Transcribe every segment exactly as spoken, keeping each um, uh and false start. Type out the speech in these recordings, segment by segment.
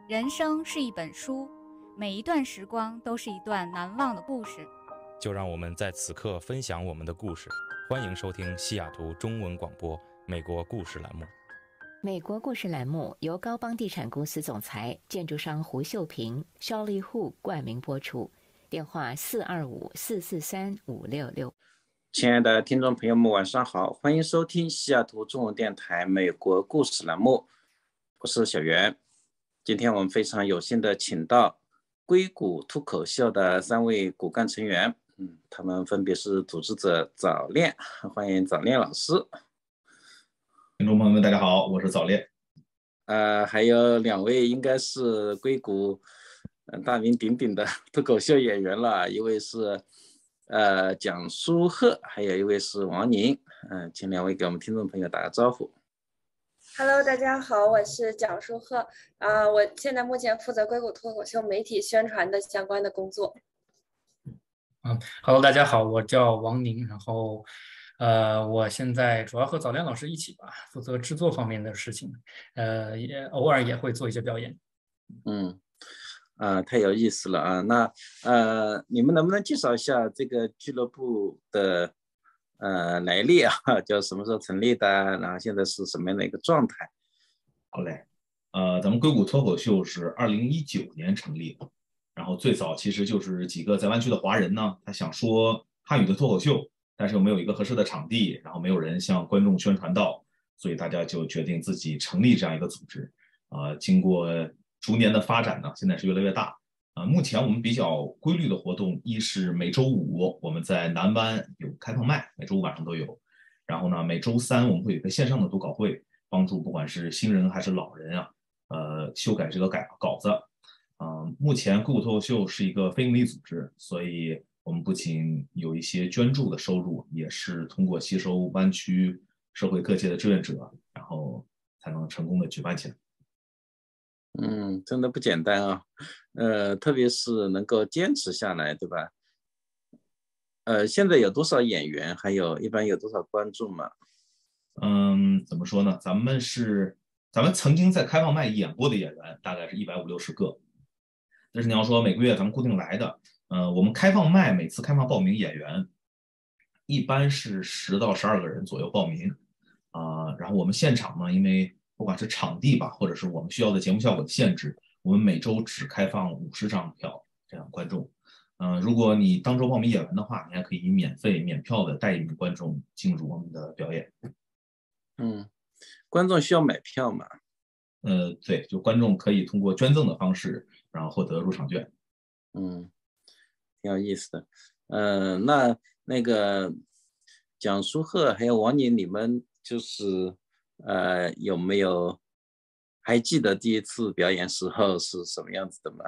人生是一本书，每一段时光都是一段难忘的故事。 就让我们在此刻分享我们的故事。欢迎收听西雅图中文广播美国故事栏目。 美国故事栏目由高邦地产公司总裁、建筑商胡秀平、肖丽户冠名播出。电话四二五四四三五六六。 亲爱的听众朋友们，晚上好，欢迎收听西雅图中文电台美国故事栏目，我是小袁。今天我们非常有幸的请到硅谷脱口秀的三位骨干成员，嗯，他们分别是组织者早恋，欢迎早恋老师。 听众朋友们，大家好，我是早恋。 呃，还有两位应该是硅谷、呃、大名鼎鼎的脱口秀演员了，一位是呃蒋淑鹤，还有一位是王宁。嗯、呃，请两位给我们听众朋友打个招呼。 Hello， 大家好，我是蒋淑鹤，啊、呃，我现在目前负责硅谷脱口秀媒体宣传的相关的工作。 嗯 ，Hello， 大家好，我叫王宁，然后，呃，我现在主要和早恋老师一起吧，负责制作方面的事情，呃，也偶尔也会做一些表演。 嗯，啊、呃，太有意思了啊！那呃，你们能不能介绍一下这个俱乐部的？呃，来历啊，叫什么时候成立的？然后现在是什么样的一个状态？ 好嘞，呃，咱们硅谷脱口秀是二零一九年成立的，然后最早其实就是几个在湾区的华人呢，他想说汉语的脱口秀，但是又没有一个合适的场地，然后没有人向观众宣传到，所以大家就决定自己成立这样一个组织。呃，经过逐年的发展呢，现在是越来越大。啊，目前我们比较规律的活动，一是每周五我们在南湾有开放麦，每周五晚上都有。然后呢，每周三我们会有一个线上的读稿会，帮助不管是新人还是老人啊，呃，修改这个改稿子。嗯、呃，目前硅谷脱口秀是一个非营利组织，所以我们不仅有一些捐助的收入，也是通过吸收湾区社会各界的志愿者，然后才能成功的举办起来。 嗯，真的不简单啊，呃，特别是能够坚持下来，对吧？呃，现在有多少演员？还有一般有多少观众嘛？ 嗯，怎么说呢？咱们是，咱们曾经在开放麦演过的演员大概是一百五六十个，但是你要说每个月咱们固定来的，呃，我们开放麦每次开放报名演员，一般是十到十二个人左右报名，啊、呃，然后我们现场呢，因为不管是场地吧，或者是我们需要的节目效果的限制，我们每周只开放五十张票，这样观众。嗯、呃，如果你当周报名演员的话，你还可以免费免票的带一名观众进入我们的表演。 嗯，观众需要买票吗？ 呃，对，就观众可以通过捐赠的方式，然后获得入场券。 嗯，挺有意思的。呃，那那个蒋淑鹤还有王宁，你们就是呃有没有还记得第一次表演时候是什么样子的吗？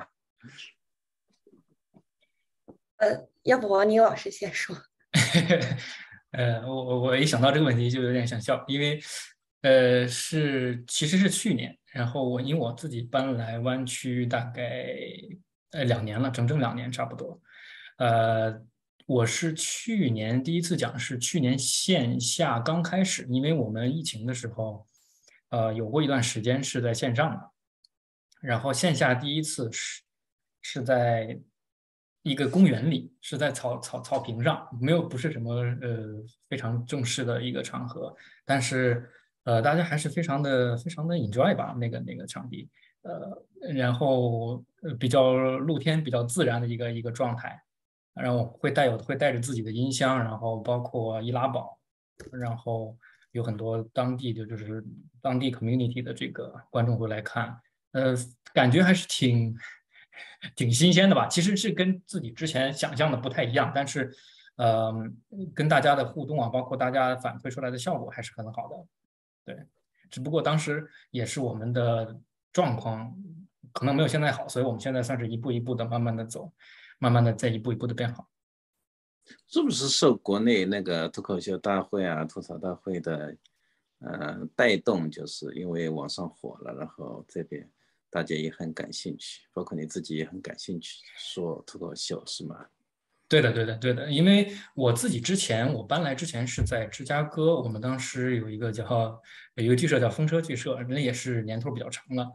呃，要不王宁老师先说。 呃，我我一想到这个问题就有点想笑，因为呃是其实是去年，然后我因为我自己搬来湾区大概呃两年了，整整两年差不多。呃，我是去年第一次讲是去年线下刚开始，因为我们疫情的时候，呃有过一段时间是在线上的，然后线下第一次是是在一个公园里，是在草草草坪上，没有不是什么呃非常正式的一个场合，但是呃大家还是非常的非常的 enjoy 吧，那个那个场地，呃然后呃比较露天比较自然的一个一个状态，然后会带有会带着自己的音箱，然后包括易拉宝，然后有很多当地的就是当地 community 的这个观众会来看，呃感觉还是挺。挺新鲜的吧，其实是跟自己之前想象的不太一样，但是，呃，跟大家的互动啊，包括大家反馈出来的效果还是很好的，对。只不过当时也是我们的状况可能没有现在好，所以我们现在算是一步一步的慢慢的走，慢慢的再一步一步的变好。 是不是受国内那个脱口秀大会啊、吐槽大会的呃带动，就是因为网上火了，然后这边大家也很感兴趣，包括你自己也很感兴趣，说脱口秀是吗？ 对的，对的，对的，因为我自己之前我搬来之前是在芝加哥，我们当时有一个叫有一个剧社叫风车剧社，那也是年头比较长了。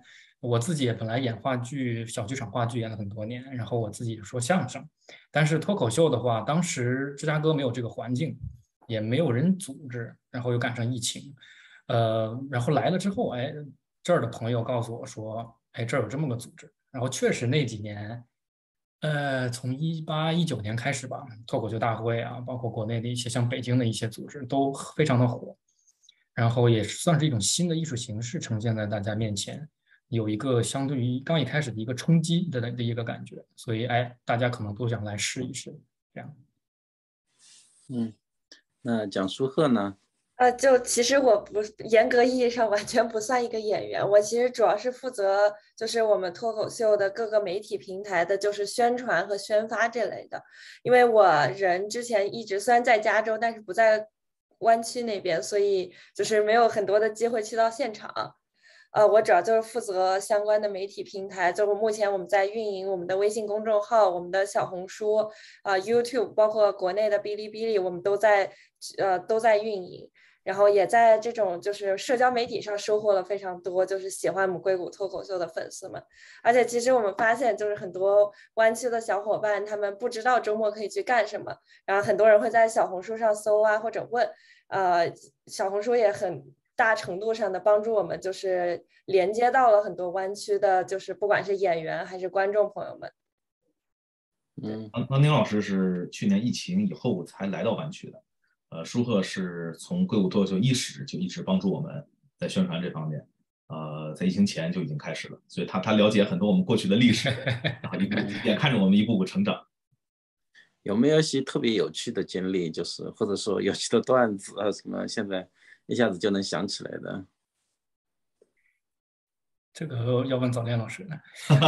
我自己也本来演话剧，小剧场话剧演了很多年，然后我自己说相声，但是脱口秀的话，当时芝加哥没有这个环境，也没有人组织，然后又赶上疫情，呃，然后来了之后，哎，这儿的朋友告诉我说，哎，这儿有这么个组织，然后确实那几年，呃，从一八一九年开始吧，脱口秀大会啊，包括国内的一些像北京的一些组织都非常的火，然后也算是一种新的艺术形式呈现在大家面前。有一个相对于刚一开始的一个冲击的的一个感觉，所以哎，大家可能都想来试一试，这样。 嗯，那蒋淑鹤呢？ 呃，就其实我不严格意义上完全不算一个演员，我其实主要是负责就是我们脱口秀的各个媒体平台的，就是宣传和宣发这类的。因为我人之前一直虽然在加州，但是不在湾区那边，所以就是没有很多的机会去到现场。呃，我主要就是负责相关的媒体平台，就是目前我们在运营我们的微信公众号、我们的小红书、啊、呃、YouTube， 包括国内的哔哩哔哩，我们都在呃都在运营，然后也在这种就是社交媒体上收获了非常多就是喜欢我们硅谷脱口秀的粉丝们。而且其实我们发现，就是很多湾区的小伙伴他们不知道周末可以去干什么，然后很多人会在小红书上搜啊或者问，呃，小红书也很大程度上的帮助我们，就是连接到了很多湾区的，就是不管是演员还是观众朋友们。 嗯， 王宁老师是去年疫情以后才来到湾区的，呃，舒鹤是从硅谷脱口秀伊始就一直帮助我们在宣传这方面，呃，在疫情前就已经开始了，所以他他了解很多我们过去的历史，然后一步眼看着我们一步步成长。 有没有一些特别有趣的经历，就是或者说有趣的段子啊什么，现在一下子就能想起来的？ 这个要问早恋老师呢。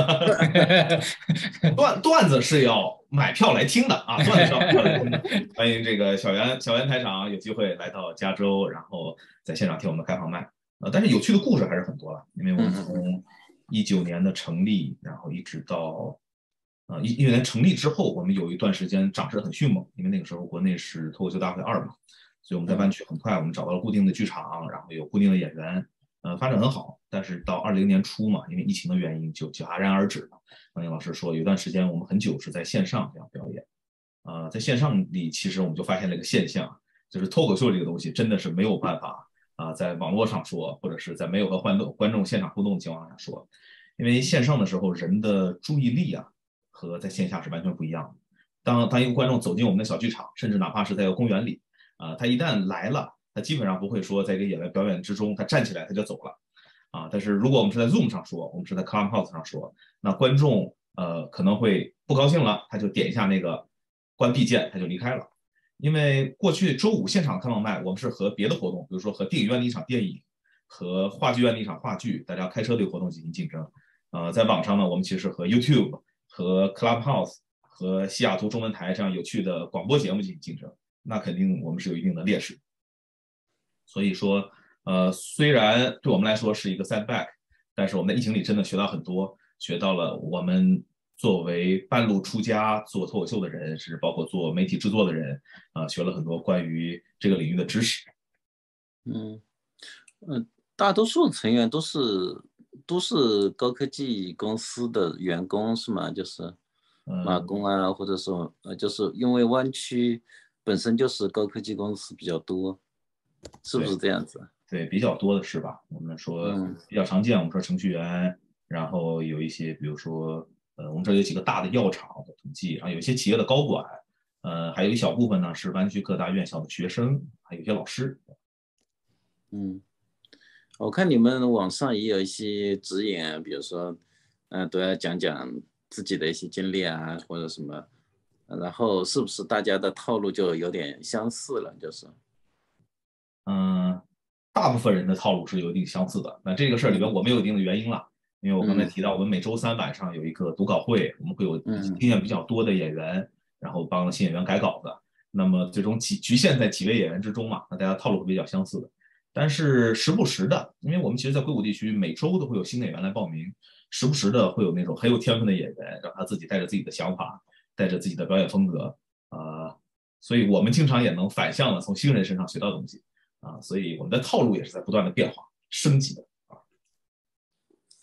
段段子是要买票来听的啊，段子是要买票来听的。欢迎这个小袁小袁台长有机会来到加州，然后在现场听我们的开放麦。呃，但是有趣的故事还是很多了，因为我们从一九年的成立，然后一直到呃一一九年成立之后，我们有一段时间涨势很迅猛，因为那个时候国内是脱口秀大会二嘛，所以我们在湾区很快我们找到了固定的剧场，然后有固定的演员。呃，发展很好，但是到二零年初嘛，因为疫情的原因就戛然而止了。王宁老师说，有一段时间我们很久是在线上这样表演，呃，在线上里其实我们就发现了一个现象，就是脱口秀这个东西真的是没有办法啊、呃，在网络上说，或者是在没有和观众观众现场互动的情况下说，因为线上的时候人的注意力啊和在线下是完全不一样的。当当一个观众走进我们的小剧场，甚至哪怕是在一个公园里，啊、呃，他一旦来了。他基本上不会说在一个演员表演之中，他站起来他就走了，啊，但是如果我们是在 Zoom 上说，我们是在 Clubhouse 上说，那观众呃可能会不高兴了，他就点一下那个关闭键，他就离开了。因为过去周五现场开放麦，我们是和别的活动，比如说和电影院的一场电影，和话剧院的一场话剧，大家开车这个活动进行竞争。呃，在网上呢，我们其实和 YouTube 和 Clubhouse 和西雅图中文台这样有趣的广播节目进行竞争，那肯定我们是有一定的劣势。所以说，呃，虽然对我们来说是一个 setback， 但是我们在疫情里真的学到很多，学到了我们作为半路出家做脱口秀的人，甚至包括做媒体制作的人，啊、呃，学了很多关于这个领域的知识。 嗯嗯、呃，大多数成员都是都是高科技公司的员工是吗？就是马工啊，或者说呃，就是因为湾区本身就是高科技公司比较多。是不是这样子？ 对，对比较多的是吧？我们说比较常见，我们说程序员，然后有一些，比如说，呃，我们这有几个大的药厂的统计，然后有一些企业的高管，呃，还有一小部分呢是湾区各大院校的学生，还有一些老师。 嗯，我看你们网上也有一些指引，比如说，嗯、呃，都要讲讲自己的一些经历啊，或者什么，然后是不是大家的套路就有点相似了？就是。 嗯，大部分人的套路是有一定相似的。那这个事儿里边，我们有一定的原因了，因为我刚才提到，我们每周三晚上有一个读稿会，我们会有经验比较多的演员，然后帮新演员改稿子。那么最终局局限在几位演员之中嘛，那大家套路会比较相似的。但是时不时的，因为我们其实，在硅谷地区每周都会有新的演员来报名，时不时的会有那种很有天分的演员，让他自己带着自己的想法，带着自己的表演风格，呃，所以我们经常也能反向的从新人身上学到东西。啊，所以我们的套路也是在不断的变化、升级的啊。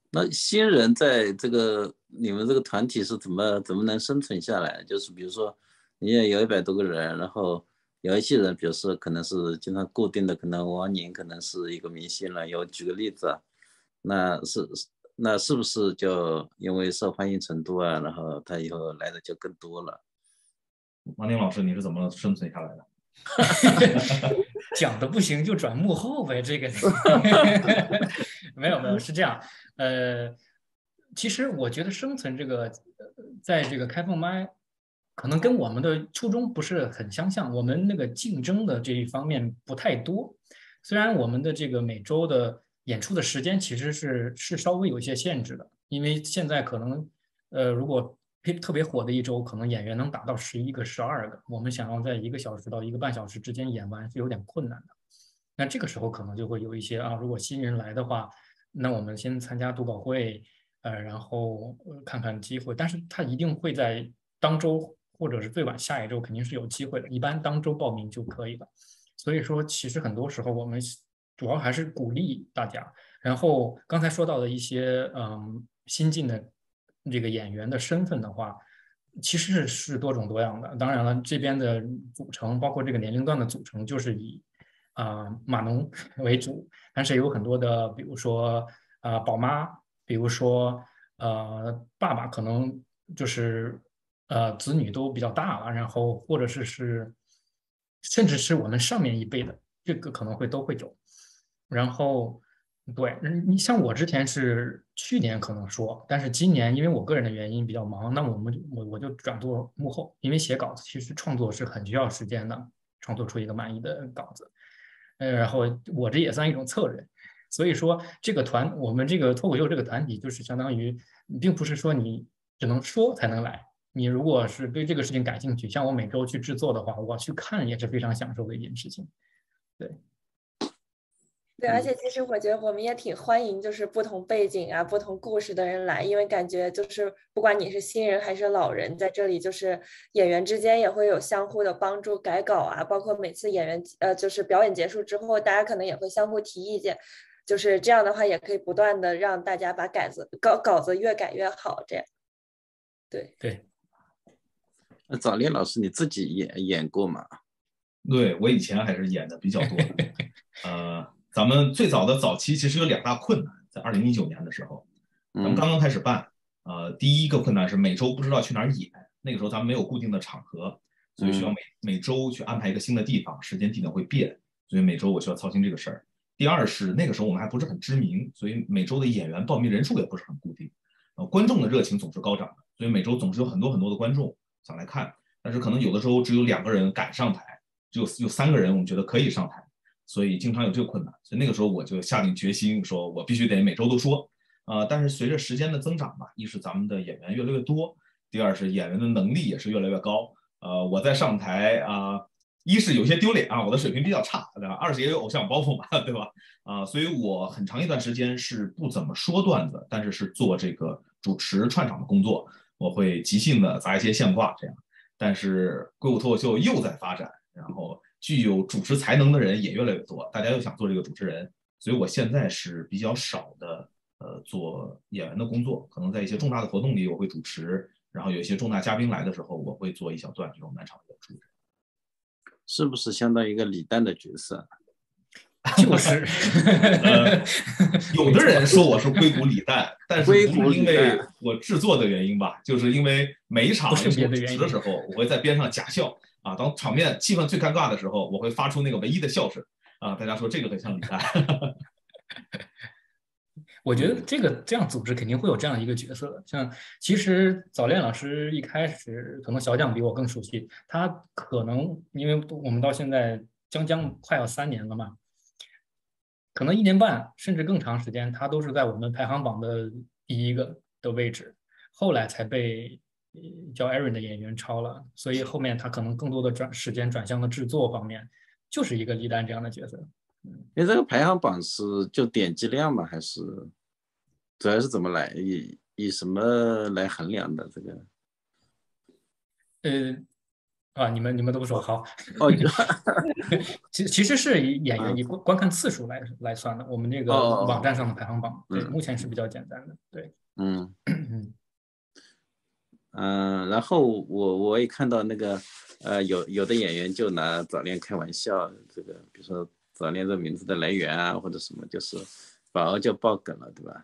那新人在这个你们这个团体是怎么怎么能生存下来？就是比如说，你也有一百多个人，然后有一些人，比如说可能是经常固定的，可能王宁可能是一个明星了。有举个例子啊，那是那是不是就因为受欢迎程度啊，然后他以后来的就更多了？ 王宁老师，你是怎么生存下来的？ 讲的不行就转幕后呗，这个没有没有是这样。呃，其实我觉得生存这个，在这个开放麦，可能跟我们的初衷不是很相像。我们那个竞争的这一方面不太多，虽然我们的这个每周的演出的时间其实是是稍微有一些限制的，因为现在可能呃如果特别火的一周，可能演员能达到十一个、十二个。我们想要在一个小时到一个半小时之间演完是有点困难的。那这个时候可能就会有一些啊，如果新人来的话，那我们先参加读稿会，呃，然后看看机会。但是他一定会在当周或者是最晚下一周肯定是有机会的，一般当周报名就可以了。所以说，其实很多时候我们主要还是鼓励大家。然后刚才说到的一些嗯新进的这个演员的身份的话，其实是是多种多样的。当然了，这边的组成，包括这个年龄段的组成，就是以啊、呃、码农为主，但是有很多的，比如说啊、呃、宝妈，比如说呃爸爸，可能就是呃子女都比较大了，然后或者是是甚至是我们上面一辈的，这个可能会都会有。然后对，你像我之前是去年可能说，但是今年因为我个人的原因比较忙，那我们我我就转做幕后，因为写稿子其实创作是很需要时间的，创作出一个满意的稿子。呃，然后我这也算一种策略，所以说这个团，我们这个脱口秀这个团体，就是相当于，并不是说你只能说才能来，你如果是对这个事情感兴趣，像我每周去制作的话，我去看也是非常享受的一件事情，对。 对，而且其实我觉得我们也挺欢迎，就是不同背景啊、不同故事的人来，因为感觉就是不管你是新人还是老人，在这里就是演员之间也会有相互的帮助、改稿啊，包括每次演员呃就是表演结束之后，大家可能也会相互提意见，就是这样的话也可以不断的让大家把稿子稿稿子越改越好，这样。对对。 那早恋老师你自己演演过吗？ 对，我以前还是演的比较多的，呃。咱们最早的早期其实有两大困难，在二零一九年的时候，咱们刚刚开始办，呃，第一个困难是每周不知道去哪儿演，那个时候咱们没有固定的场合，所以需要每每周去安排一个新的地方，时间地点会变，所以每周我需要操心这个事儿。第二是那个时候我们还不是很知名，所以每周的演员报名人数也不是很固定，呃，观众的热情总是高涨的，所以每周总是有很多很多的观众想来看，但是可能有的时候只有两个人敢上台，只有有三个人我们觉得可以上台。所以经常有这个困难，所以那个时候我就下定决心，说我必须得每周都说，呃，但是随着时间的增长吧，一是咱们的演员越来越多，第二是演员的能力也是越来越高，呃，我在上台啊、呃，一是有些丢脸啊，我的水平比较差，对吧？二是也有偶像包袱嘛，对吧？啊、呃，所以我很长一段时间是不怎么说段子，但是是做这个主持串场的工作，我会即兴的砸一些现挂这样，但是硅谷脱口秀又在发展，然后。具有主持才能的人也越来越多，大家又想做这个主持人，所以我现在是比较少的，呃，做演员的工作，可能在一些重大的活动里我会主持，然后有一些重大嘉宾来的时候，我会做一小段这种暖场演出。 是不是相当于一个李诞的角色？ 就是， 呃，有的人说我是硅谷李诞，但是不是因为我制作的原因吧，就是因为每一场主持的时候，我会在边上假笑。啊，当场面气氛最尴尬的时候，我会发出那个唯一的笑声啊！大家说这个很像李诞。 我觉得这个这样组织肯定会有这样一个角色的。像其实早恋老师一开始可能小蒋比我更熟悉，他可能因为我们到现在将将快要三年了嘛，可能一年半甚至更长时间，他都是在我们排行榜的第一个的位置，后来才被。叫 Aaron 的演员超了，所以后面他可能更多的转时间转向了制作方面，就是一个李诞这样的角色。 嗯，因为这个排行榜是就点击量吗？还是主要是怎么来以以什么来衡量的？这个？ 呃啊，你们你们都不说好。 哦， 其其实是以演员嗯以观观看次数来来算的，我们这个哦哦哦网站上的排行榜，对， 嗯目前是比较简单的，对， 嗯嗯嗯，然后我我也看到那个呃有有的演员就拿早恋开玩笑，这个比如说早恋这名字的来源啊或者什么，就是反而就爆梗了，对吧？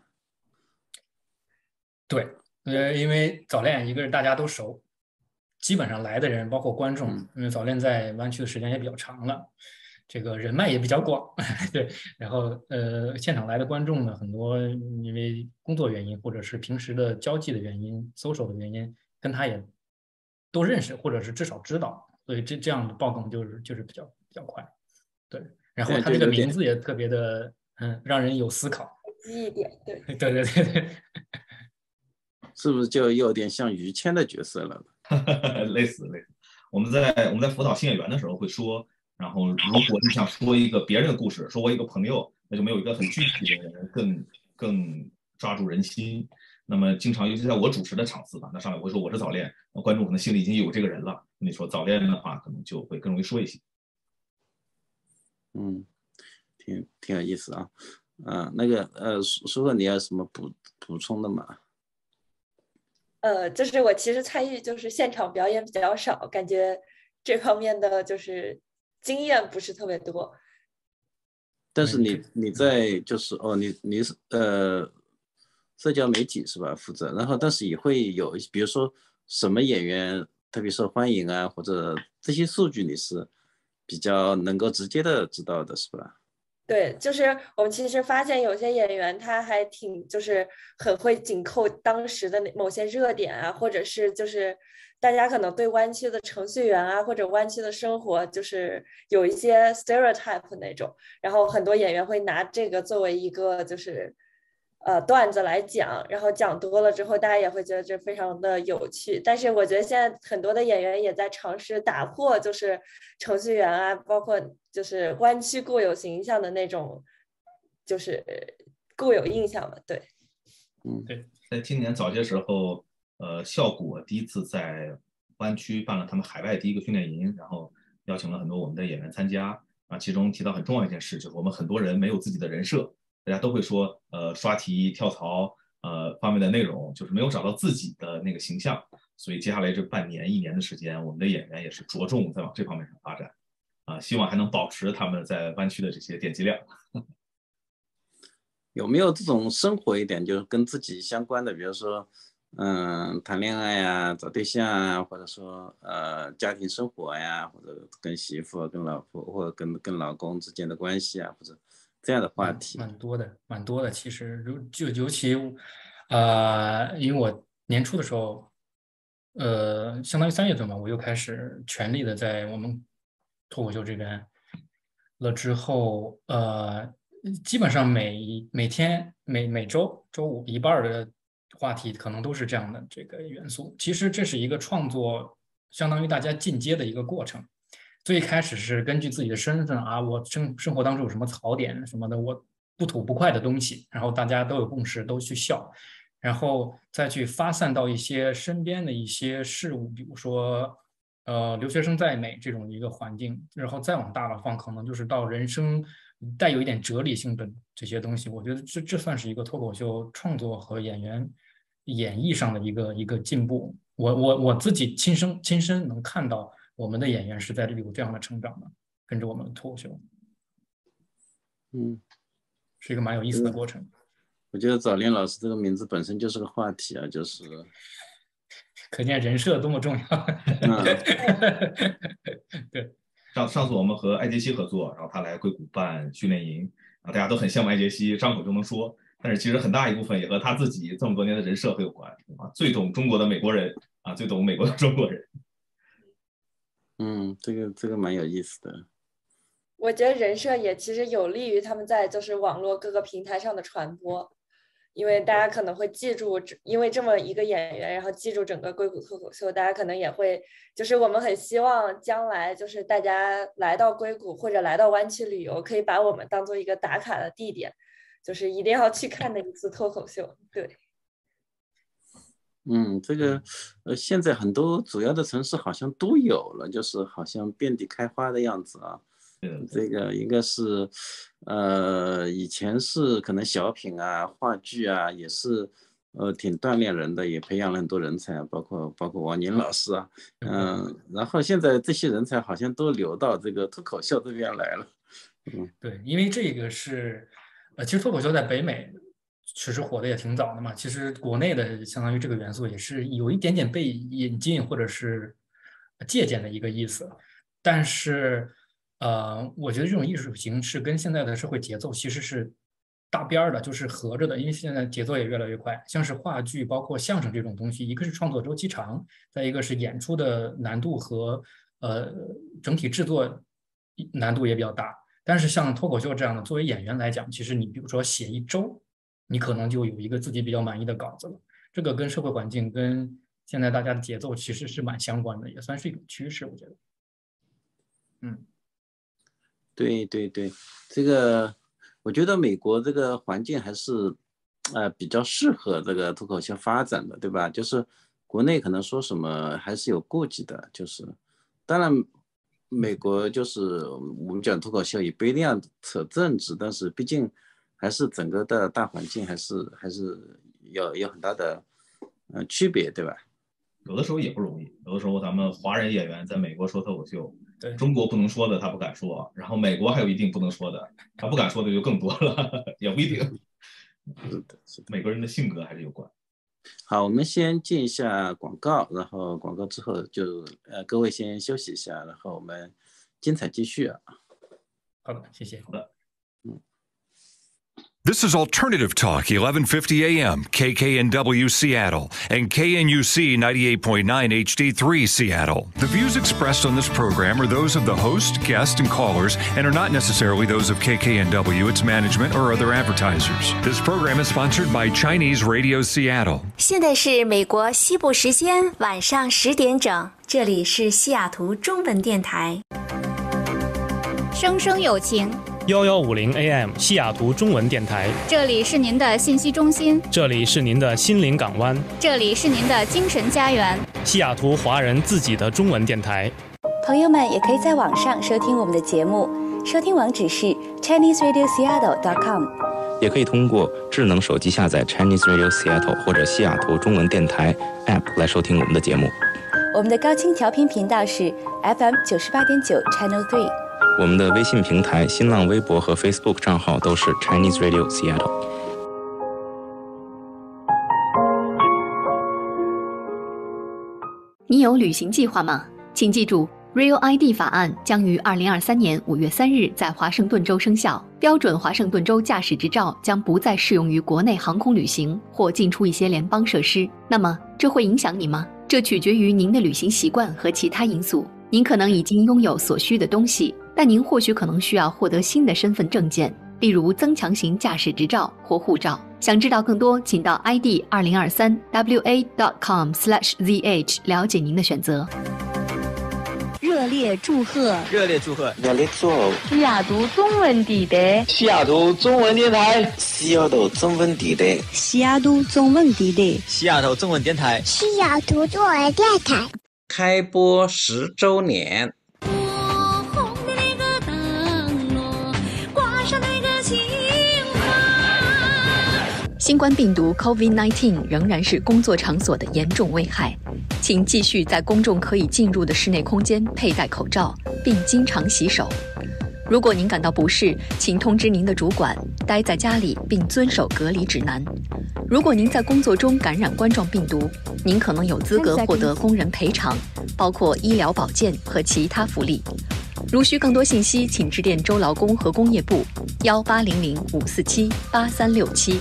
对，呃，因为早恋一个是大家都熟，基本上来的人包括观众， 嗯因为早恋在湾区的时间也比较长了，这个人脉也比较广，对，然后呃，现场来的观众呢，很多因为工作原因或者是平时的交际的原因、social 的原因，跟他也都认识，或者是至少知道，所以这这样的爆梗就是就是比较比较快，对，然后对， 他这个就有点名字也特别的，嗯，让人有思考， 记忆点，对。 对对对对。 是不是就有点像于谦的角色了？ 类似类似。我们在我们在辅导新演员的时候会说，然后如果你想说一个别人的故事，说我一个朋友，那就没有一个很具体的人更更抓住人心。那么经常，尤其在我主持的场次吧，那上来我会说我是早恋，那观众可能心里已经有这个人了。你说早恋的话，可能就会更容易说一些。 嗯，挺挺有意思啊。啊，那个呃，叔叔你有什么补补充的吗？ 呃，就是我其实参与就是现场表演比较少，感觉这方面的就是经验不是特别多。 但是你你在就是哦，你你是呃社交媒体是吧负责？然后但是也会有，比如说什么演员特别受欢迎啊，或者这些数据你是比较能够直接的知道的是吧？ 对，就是我们其实发现有些演员他还挺就是很会紧扣当时的某些热点啊，或者是就是大家可能对湾区的程序员啊或者湾区的生活就是有一些 stereotype 那种，然后很多演员会拿这个作为一个就是呃段子来讲，然后讲多了之后大家也会觉得这非常的有趣。但是我觉得现在很多的演员也在尝试打破就是程序员啊，包括就是湾区固有形象的那种，就是固有印象吧。对， 嗯， 对，在今年早些时候，呃，效果第一次在湾区办了他们海外第一个训练营，然后邀请了很多我们的演员参加啊，其中提到很重要一件事，就是我们很多人没有自己的人设，大家都会说，呃，刷题、跳槽，呃，方面的内容，就是没有找到自己的那个形象，所以接下来这半年、一年的时间，我们的演员也是着重在往这方面上发展，啊，希望还能保持他们在湾区的这些点击量。 有没有这种生活一点，就是跟自己相关的，比如说，嗯，谈恋爱呀、找对象啊，或者说呃家庭生活呀，或者跟媳妇、跟老婆或者跟跟老公之间的关系啊，或者这样的话题？ 蛮多的，蛮多的。其实，就尤其，呃，因为我年初的时候，呃，相当于三月份嘛，我又开始全力的在我们脱口秀这边了之后，呃，基本上每每天、每每周周五一半的话题可能都是这样的这个元素。其实这是一个创作，相当于大家进阶的一个过程。最开始是根据自己的身份啊，我生生活当中有什么槽点什么的，我不吐不快的东西，然后大家都有共识，都去笑，然后再去发散到一些身边的一些事物，比如说呃留学生在美这种一个环境，然后再往大了放，可能就是到人生带有一点哲理性的这些东西。我觉得这这算是一个脱口秀创作和演员演绎上的一个一个进步。我我我自己亲身亲身能看到。我们的演员是在有这样的成长的，跟着我们的脱口秀， 嗯， 是一个蛮有意思的过程。 我觉得早恋老师这个名字本身就是个话题啊，就是可见人设多么重要。 嗯， 对， 上上次我们和艾杰西合作，然后他来硅谷办训练营，然后大家都很羡慕艾杰西，张口就能说，但是其实很大一部分也和他自己这么多年的人设很有关啊，最懂中国的美国人啊，最懂美国的中国人。 嗯，这个这个蛮有意思的。 我觉得人设也其实有利于他们在就是网络各个平台上的传播，因为大家可能会记住，因为这么一个演员，然后记住整个硅谷脱口秀，大家可能也会，就是我们很希望将来就是大家来到硅谷或者来到湾区旅游，可以把我们当做一个打卡的地点，就是一定要去看的一次脱口秀。对。 嗯，这个呃，现在很多主要的城市好像都有了，就是好像遍地开花的样子啊。 嗯， 这个应该是，呃，以前是可能小品啊、话剧啊，也是呃挺锻炼人的，也培养了很多人才，包括包括王宁老师啊，嗯，然后现在这些人才好像都流到这个脱口秀这边来了。嗯， 对，因为这个是，呃，其实脱口秀在北美其实火的也挺早的嘛。其实国内的相当于这个元素也是有一点点被引进或者是借鉴的一个意思。但是，呃，我觉得这种艺术形式跟现在的社会节奏其实是搭边儿的，就是合着的。因为现在节奏也越来越快，像是话剧，包括相声这种东西，一个是创作周期长，再一个是演出的难度和呃整体制作难度也比较大。但是像脱口秀这样的，作为演员来讲，其实你比如说写一周，你可能就有一个自己比较满意的稿子了。这个跟社会环境、跟现在大家的节奏其实是蛮相关的，也算是一种趋势，我觉得。嗯， 对对对，这个我觉得美国这个环境还是呃比较适合这个脱口秀发展的，对吧？就是国内可能说什么还是有顾忌的，就是当然美国就是我们讲脱口秀也不一定要扯政治，但是毕竟还是整个的大环境还是还是有有很大的呃区别，对吧？ 有的时候也不容易，有的时候咱们华人演员在美国说脱口秀， 对， 中国不能说的他不敢说，然后美国还有一定不能说的，他不敢说的就更多了，也不一定。 是的，是的。 每个人的性格还是有关。 好，我们先进一下广告，然后广告之后就呃各位先休息一下，然后我们精彩继续啊。 好的，谢谢。 好的。 This is Alternative Talk, eleven fifty A M, K K N W Seattle, and K N U C ninety-eight point nine H D three Seattle. The views expressed on this program are those of the host, guests, and callers, and are not necessarily those of K K N W, its management, or other advertisers. This program is sponsored by Chinese Radio Seattle. 现在是美国西部时间晚上十点整，这里是西雅图中文电台。 声声有情， 幺幺五零 A M 西雅图中文电台， 这里是您的信息中心， 这里是您的心灵港湾， 这里是您的精神家园， 西雅图华人自己的中文电台。 朋友们也可以在网上收听我们的节目，收听网址是 Chinese Radio Seattle dot com， 也可以通过智能手机下载 Chinese Radio Seattle 或者西雅图中文电台 App 来收听我们的节目。 我们的高清调频频道是 F M 九十八点九 Channel Three。 我们的微信平台、新浪微博和 Facebook 账号都是 Chinese Radio Seattle。 你有旅行计划吗？请记住 ，Real I D 法案将于二零二三年五月三日在华盛顿州生效，标准华盛顿州驾驶执照将不再适用于国内航空旅行或进出一些联邦设施。那么，这会影响你吗？这取决于您的旅行习惯和其他因素。您可能已经拥有所需的东西，但您或许可能需要获得新的身份证件，例如增强型驾驶执照或护照。想知道更多，请到 I D 二零二三 W A dot com slash Z H 了解您的选择。 热烈祝贺！ 热烈祝贺！ 热烈祝贺！ 西雅图中文电台， 西雅图中文电台，西雅图中文电台， 西雅图中文电台， 西雅图中文电台， 西雅图中文电台。 开播十周年。 新冠病毒 COVID 十九 仍然是工作场所的严重危害，请继续在公众可以进入的室内空间佩戴口罩，并经常洗手。如果您感到不适，请通知您的主管，待在家里并遵守隔离指南。如果您在工作中感染冠状病毒，您可能有资格获得工人赔偿，包括医疗保健和其他福利。如需更多信息，请致电州劳工和工业部幺八零零五四七八三六七。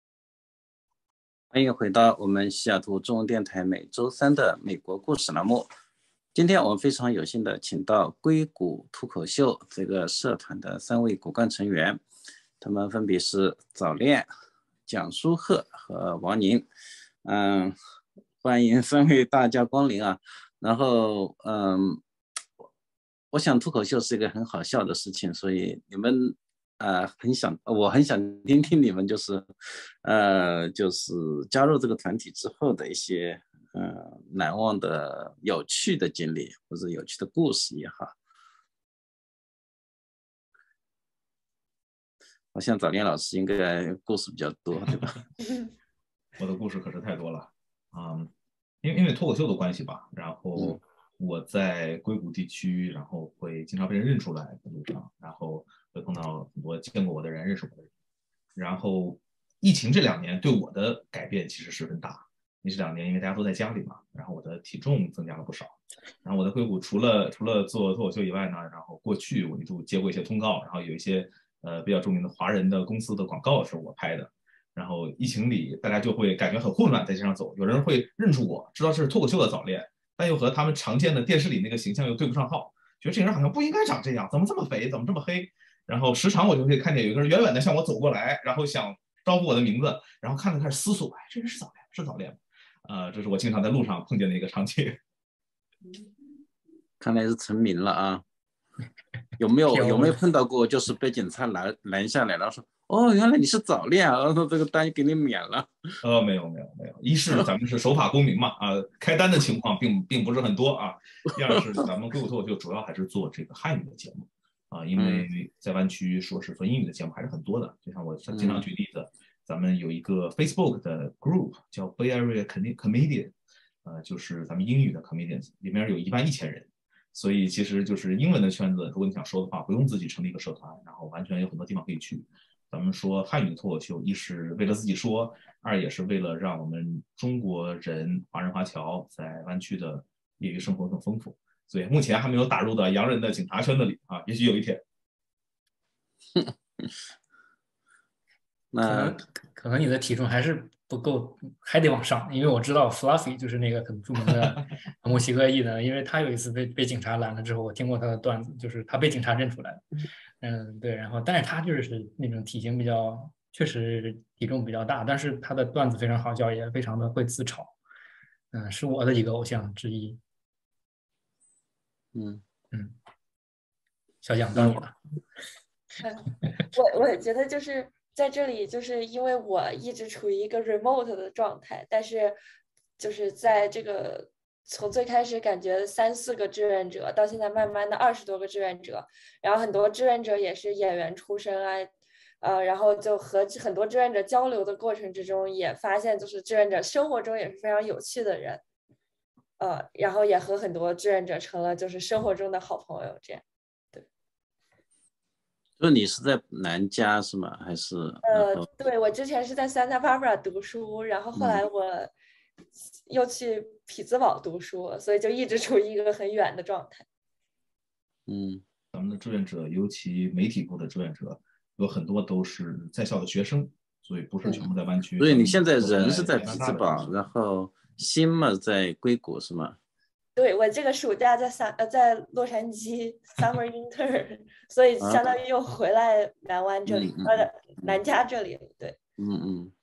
欢迎回到我们西雅图中文电台每周三的美国故事栏目。今天我们非常有幸的请到硅谷脱口秀这个社团的三位骨干成员，他们分别是早恋、蒋书鹤和王宁。嗯，欢迎三位大驾光临啊！然后，嗯，我想脱口秀是一个很好笑的事情，所以你们呃很想我很想听听你们就是呃就是加入这个团体之后的一些呃难忘的有趣的经历或者有趣的故事也好。好像早恋老师应该故事比较多，对吧？ 我的故事可是太多了啊、嗯，因为因为脱口秀的关系吧，然后我在硅谷地区，然后会经常被人认出来在路上，然后会碰到很多见过我的人、认识我的人。然后疫情这两年对我的改变其实十分大，因为这两年因为大家都在家里嘛，然后我的体重增加了不少。然后我在硅谷除了除了做脱口秀以外呢，然后过去我一度接过一些通告，然后有一些呃比较著名的华人的公司的广告是我拍的。然后疫情里大家就会感觉很混乱，在街上走，有人会认出我，知道是脱口秀的早恋，但又和他们常见的电视里那个形象又对不上号，觉得这个人好像不应该长这样，怎么这么肥，怎么这么黑。然后时常我就会看见有一个人远远的向我走过来，然后想招呼我的名字，然后看了开始思索，哎，这人是早恋是早恋吗？呃，这是我经常在路上碰见的一个场景。 看来是成名了啊。有没有有没有碰到过就是被警察拦拦下来，然后说哦原来你是早恋啊，然后这个单给你免了？ 呃没有没有没有，一是咱们是守法公民嘛，啊、呃、开单的情况并并不是很多啊。第二是咱们硅谷脱口秀主要还是做这个汉语的节目啊、呃，因为在湾区说是做英语的节目还是很多的。就像我经常举例子，嗯、咱们有一个 Facebook 的 group 叫 Bay Area Comedian， 呃就是咱们英语的 comedians， 里面有一万一千人。所以其实就是英文的圈子，如果你想说的话，不用自己成立一个社团，然后完全有很多地方可以去。咱们说汉语脱口秀，一是为了自己说，二也是为了让我们中国人、华人华侨在湾区的业余生活更丰富。所以目前还没有打入到洋人的警察圈子里啊，也许有一天。 那可能可能你的体重还是不够，还得往上，因为我知道 Fluffy 就是那个很著名的墨西哥裔的，因为他有一次被被警察拦了之后，我听过他的段子，就是他被警察认出来了，嗯，对，然后但是他就是那种体型比较，确实体重比较大，但是他的段子非常好笑，也非常的会自嘲，嗯，是我的一个偶像之一。 嗯嗯，小蒋到你了。 我我觉得就是在这里，就是因为我一直处于一个 remote 的状态，但是就是在这个从最开始感觉三四个志愿者，到现在慢慢的二十多个志愿者，然后很多志愿者也是演员出身啊，呃，然后就和很多志愿者交流的过程之中，也发现就是志愿者生活中也是非常有趣的人，呃，然后也和很多志愿者成了就是生活中的好朋友，这样。 就你是在南加是吗？还是？ 呃，对，我之前是在 Santa Barbara 读书，然后后来我又去匹兹堡读书，嗯、所以就一直处于一个很远的状态。 嗯， 咱们的志愿者，尤其媒体部的志愿者，有很多都是在校的学生，所以不是全部在湾区。 嗯、所以你现在人是在匹兹堡，然后心嘛在硅谷是吗？ 对，我这个暑假在三呃在洛杉矶 summer intern， 所以相当于又回来南湾这里，呃、啊、南加这里，对， 嗯嗯，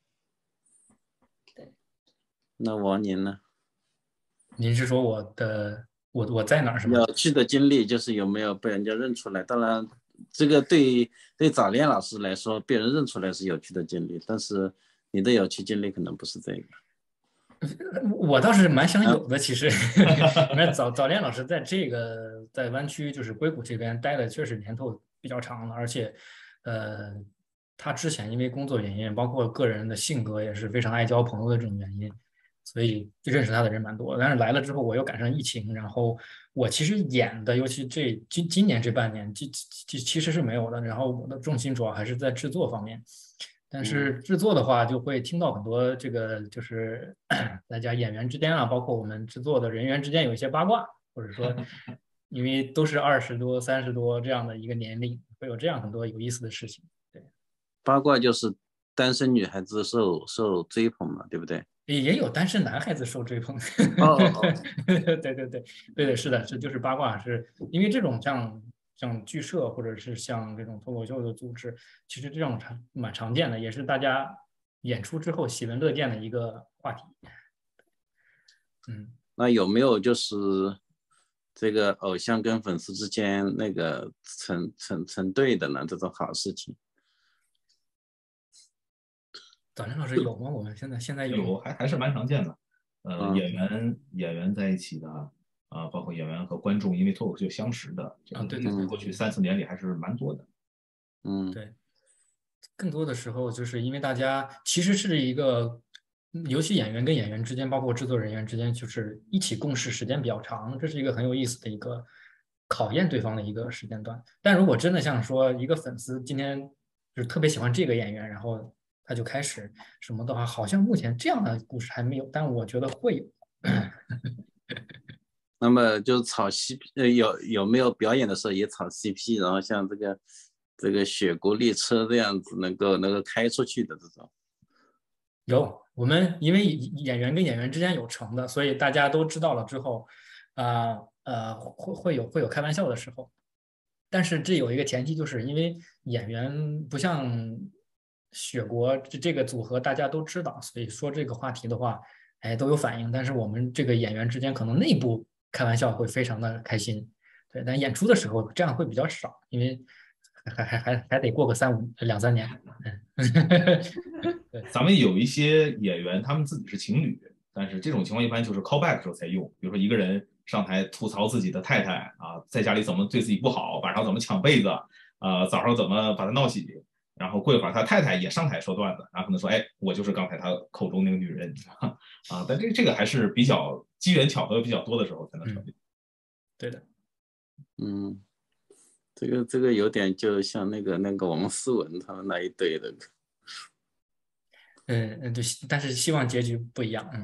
对。 那王您呢？ 您是说我的我我在哪儿是吗？ 有趣的经历就是有没有被人家认出来？当然，这个对对早恋老师来说，被人认出来是有趣的经历，但是你的有趣经历可能不是这个。 我倒是蛮想有的，其实，因为早早恋老师在这个在湾区就是硅谷这边待的确实年头比较长了，而且，呃，他之前因为工作原因，包括个人的性格也是非常爱交朋友的这种原因，所以认识他的人蛮多。但是来了之后，我又赶上疫情，然后我其实演的，尤其这今今年这半年，其其其实是没有的。然后我的重心主要还是在制作方面。但是制作的话，就会听到很多这个就是大家演员之间啊，包括我们制作的人员之间有一些八卦，或者说因为都是二十多、三十多这样的一个年龄，会有这样很多有意思的事情。对， 八卦就是单身女孩子受受追捧嘛，对不对？ 也有单身男孩子受追捧。 哦哦， 对对对对对对，是的，这就是八卦，是因为这种像。像剧社或者是像这种脱口秀的组织，其实这种常蛮常见的，也是大家演出之后喜闻乐见的一个话题。嗯， 那有没有就是这个偶像跟粉丝之间那个成成成对的呢？这种好事情。 早年老师有吗？我们现在现在有有，还还是蛮常见的。呃， 嗯、 演员演员在一起的啊、呃，包括演员和观众因为脱口秀相识的，这个啊，对对对， 过去三四年里还是蛮多的。 嗯， 对，更多的时候就是因为大家其实是一个，尤其演员跟演员之间，包括制作人员之间，就是一起共事时间比较长，这是一个很有意思的一个考验对方的一个时间段。但如果真的像说一个粉丝今天就是特别喜欢这个演员，然后他就开始什么的话，好像目前这样的故事还没有，但我觉得会有。 那么就炒 C P， 呃，有有没有表演的时候也炒 C P， 然后像这个这个雪国列车这样子能够能够开出去的这种？ 有，我们因为演员跟演员之间有成的，所以大家都知道了之后，啊 呃, 呃会会有会有开玩笑的时候，但是这有一个前提，就是因为演员不像雪国这这个组合大家都知道，所以说这个话题的话，哎都有反应，但是我们这个演员之间可能内部开玩笑会非常的开心，对，但演出的时候这样会比较少，因为还还还还得过个三五两三年。 对，咱们有一些演员他们自己是情侣，但是这种情况一般就是 callback 的时候才用，比如说一个人上台吐槽自己的太太啊，在家里怎么对自己不好，晚上怎么抢被子，呃，早上怎么把他闹醒，然后过一会儿他太太也上台说段子，然后可能说，哎，我就是刚才他口中那个女人啊，但这这个还是比较机缘巧合比较多的时候才能成立。 嗯、对的， 嗯，这个这个有点就像那个那个王思文他们那一对的。 嗯嗯，对，但是希望结局不一样，嗯，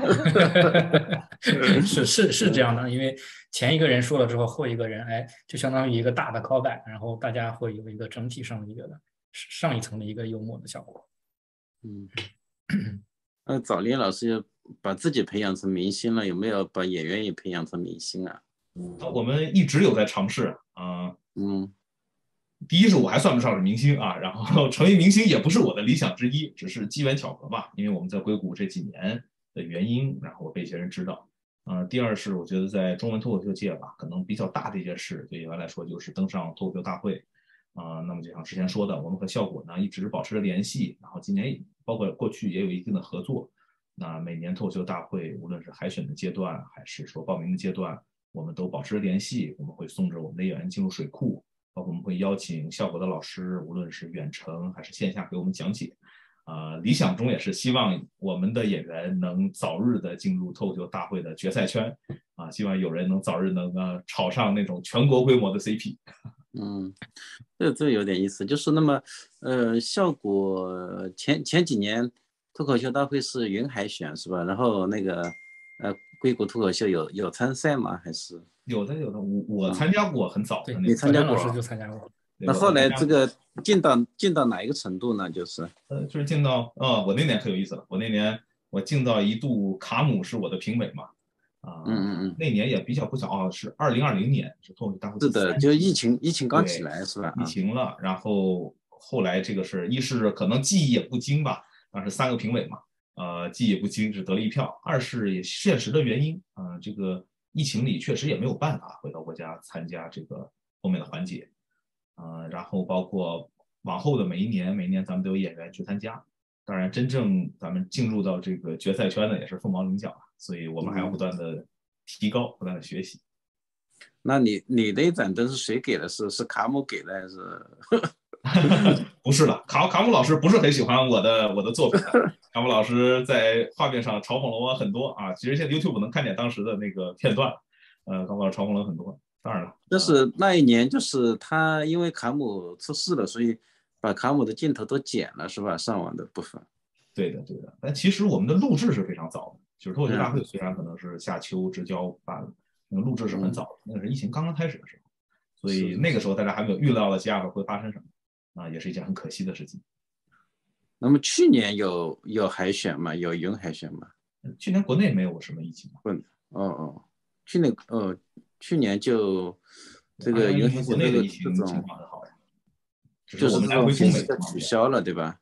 是是是这样的，因为前一个人说了之后，后一个人，哎，就相当于一个大的 callback， 然后大家会有一个整体上的一个上一层的一个幽默的效果。 嗯，那早年老师把自己培养成明星了，有没有把演员也培养成明星啊？ 我们一直有在尝试啊， 嗯。 第一是我还算不上是明星啊，然后成为明星也不是我的理想之一，只是机缘巧合吧。因为我们在硅谷这几年的原因，然后我被一些人知道。呃，第二是我觉得在中文脱口秀界吧，可能比较大的一件事，对演员来说就是登上脱口秀大会。啊、呃，那么就像之前说的，我们和效果呢一直保持着联系，然后今年包括过去也有一定的合作。那每年脱口秀大会，无论是海选的阶段，还是说报名的阶段，我们都保持着联系。我们会送着我们的演员进入水库。包括我们会邀请效果的老师，无论是远程还是线下给我们讲解，啊、呃，理想中也是希望我们的演员能早日的进入脱口秀大会的决赛圈，啊、呃，希望有人能早日能呃炒上那种全国规模的 C P。 嗯，这这有点意思，就是那么呃，效果前前几年脱口秀大会是云海选是吧？然后那个呃，硅谷脱口秀有有参赛吗？还是？ 有的有的，我我参加过很早的那个， 你参加过， 老师就参加过。 那后来这个进到进到哪一个程度呢？就是呃，就是进到呃，我那年可有意思了，我那年我进到一度卡姆是我的评委嘛，啊、呃， 嗯嗯嗯， 那年也比较不小啊，是二零二零年是脱口秀大会， 是的，就疫情疫情刚起来是吧？ 疫情了，然后后来这个是一是可能记忆也不精吧，当时三个评委嘛，呃，记忆也不精，只得了一票；二是也现实的原因啊、呃，这个。疫情里确实也没有办法回到国家参加这个后面的环节，呃，然后包括往后的每一年，每一年咱们都有演员去参加。当然，真正咱们进入到这个决赛圈呢，也是凤毛麟角啊，所以我们还要不断的提高，不断的学习。 那你你那盏灯是谁给的？是是卡姆给的还是？ 不是的，卡卡姆老师不是很喜欢我的我的作品的。卡姆老师在画面上嘲讽了我很多啊，其实现在 YouTube 能看见当时的那个片段，呃，卡姆老师嘲讽了很多。当然了， 就是那一年，就是他因为卡姆出事了，所以把卡姆的镜头都剪了，是吧？上网的部分。 对的，对的。但其实我们的录制是非常早的，就是脱口秀大会虽然可能是夏秋之交办，那个录制是很早的，那个是疫情刚刚开始的时候，所以那个时候大家还没有预料到接下来会发生什么。啊，也是一件很可惜的事情。 那么去年有有海选吗？有云海选吗？ 去年国内没有什么疫情。 嗯，哦哦，去年哦，去年就这个云海国内的疫情情况很好呀， 就是我们来回中美取消了，对吧？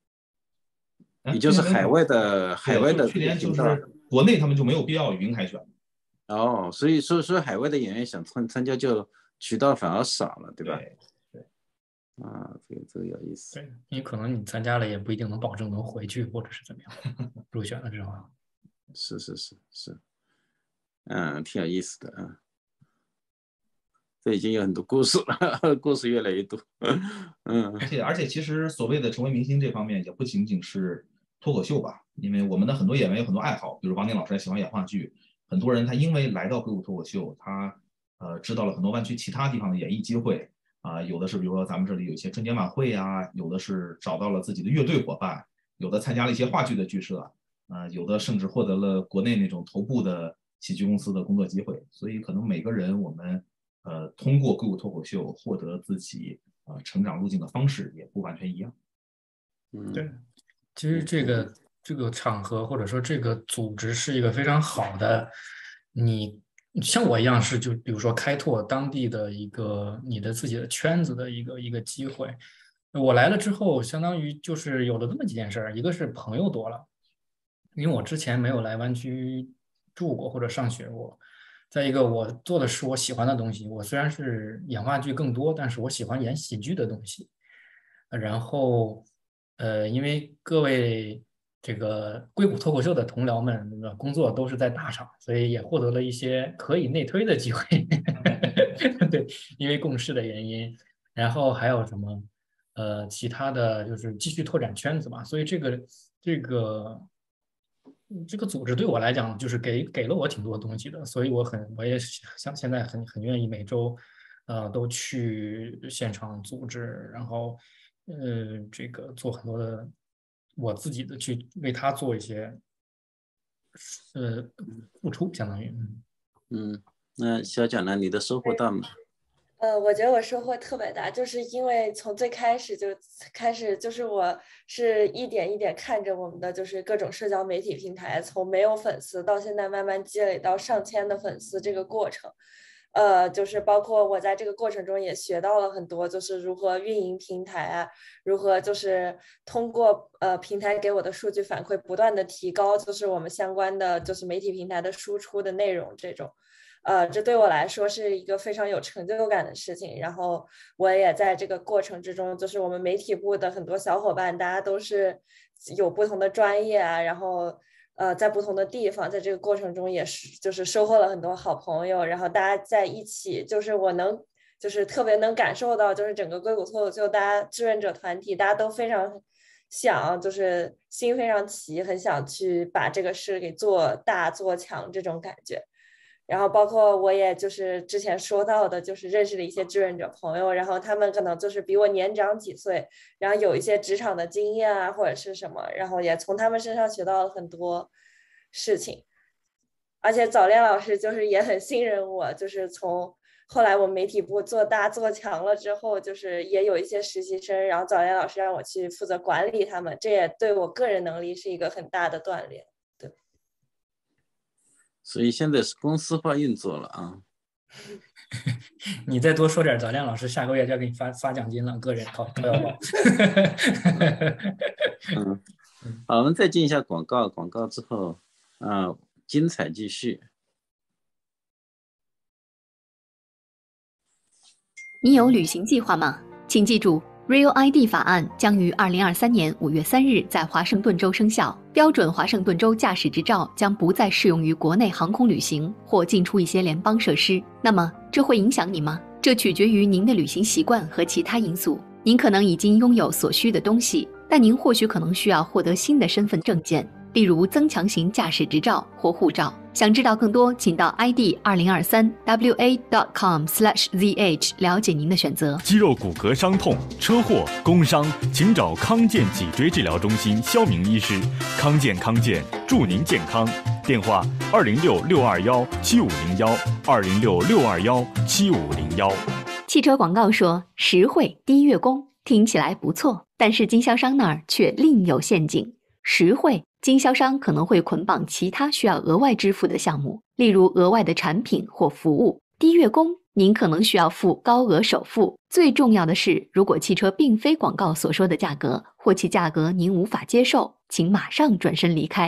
也就是海外的海外的。 去年就是国内他们就没有必要云海选。 哦，所以说说海外的演员想参参加，就渠道反而少了，对吧？ 对对。 啊，这个这个有意思。 对，因为可能你参加了也不一定能保证能回去，或者是怎么样入选了之后。 是是是是，嗯，挺有意思的啊。这已经有很多故事了，故事越来越多。嗯， 而且而且，其实所谓的成为明星这方面，也不仅仅是脱口秀吧，因为我们的很多演员有很多爱好，比如王宁老师还喜欢演话剧，很多人他因为来到硅谷脱口秀，他呃知道了很多湾区其他地方的演艺机会啊、呃，有的是比如说咱们这里有一些春节晚会啊，有的是找到了自己的乐队伙伴，有的参加了一些话剧的剧社啊、呃，有的甚至获得了国内那种头部的喜剧公司的工作机会，所以可能每个人我们。呃，通过硅谷脱口秀获得自己呃成长路径的方式也不完全一样。 嗯， 对，其实这个这个场合或者说这个组织是一个非常好的，你像我一样是就比如说开拓当地的一个你的自己的圈子的一个一个机会。我来了之后，相当于就是有了这么几件事儿，一个是朋友多了，因为我之前没有来湾区住过或者上学过。再一个，我做的是我喜欢的东西。我虽然是演话剧更多，但是我喜欢演喜剧的东西。然后，呃，因为各位这个硅谷脱口秀的同僚们工作都是在大厂，所以也获得了一些可以内推的机会。对，因为共事的原因，然后还有什么呃其他的就是继续拓展圈子嘛。所以这个这个。这个组织对我来讲，就是给给了我挺多东西的，所以我很我也像现在很很愿意每周，呃，都去现场组织，然后，呃，这个做很多的我自己的去为他做一些，呃，付出，相当于， 嗯嗯，那小蒋呢？你的收获大吗？ 呃，我觉得我收获特别大，就是因为从最开始就开始，就是我是一点一点看着我们的就是各种社交媒体平台，从没有粉丝到现在慢慢积累到上千的粉丝这个过程，呃，就是包括我在这个过程中也学到了很多，就是如何运营平台啊，如何就是通过呃平台给我的数据反馈，不断的提高，就是我们相关的就是媒体平台的输出的内容这种。呃，这对我来说是一个非常有成就感的事情。然后我也在这个过程之中，就是我们媒体部的很多小伙伴，大家都是有不同的专业啊，然后呃，在不同的地方，在这个过程中也是就是收获了很多好朋友。然后大家在一起，就是我能就是特别能感受到，就是整个硅谷脱口秀大家志愿者团体，大家都非常想，就是心非常齐，很想去把这个事给做大做强这种感觉。然后包括我也就是之前说到的，就是认识了一些志愿者朋友，然后他们可能就是比我年长几岁，然后有一些职场的经验啊或者是什么，然后也从他们身上学到了很多事情。而且早恋老师就是也很信任我，就是从后来我媒体部做大做强了之后，就是也有一些实习生，然后早恋老师让我去负责管理他们，这也对我个人能力是一个很大的锻炼。 所以现在是公司化运作了啊！ 你再多说点，早恋老师下个月就要给你发发奖金了，个人掏掏腰包。 嗯，好，我们再进一下广告，广告之后啊，精彩继续。 你有旅行计划吗？请记住 ，Real I D 法案将于二零二三年五月三日在华盛顿州生效。标准华盛顿州驾驶执照将不再适用于国内航空旅行或进出一些联邦设施。那么，这会影响你吗？这取决于您的旅行习惯和其他因素。您可能已经拥有所需的东西，但您或许可能需要获得新的身份证件，例如增强型驾驶执照或护照。想知道更多，请到 I D 二零二三 W A dot com slash Z H 了解您的选择。 肌肉骨骼伤痛、车祸、工伤，请找康健脊椎治疗中心肖明医师。康健康健，祝您健康。电话：二零六六二幺七五零幺，二零六六二幺七五零幺。 汽车广告说实惠低月供，听起来不错，但是经销商那儿却另有陷阱。实惠，经销商可能会捆绑其他需要额外支付的项目，例如额外的产品或服务。低月供，您可能需要付高额首付。最重要的是，如果汽车并非广告所说的价格，或其价格您无法接受，请马上转身离开。